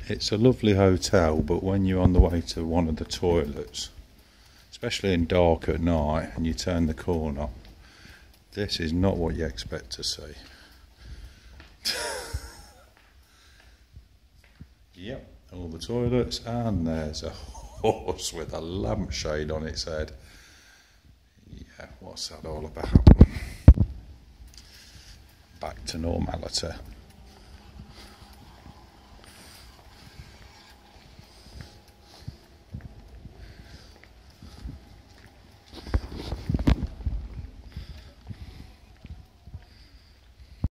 It's a lovely hotel, but when you're on the way to one of the toilets, especially in dark at night, and you turn the corner, this is not what you expect to see. Yep, all the toilets, and there's a horse with a lampshade on its head. Yeah, what's that all about? Back to normality.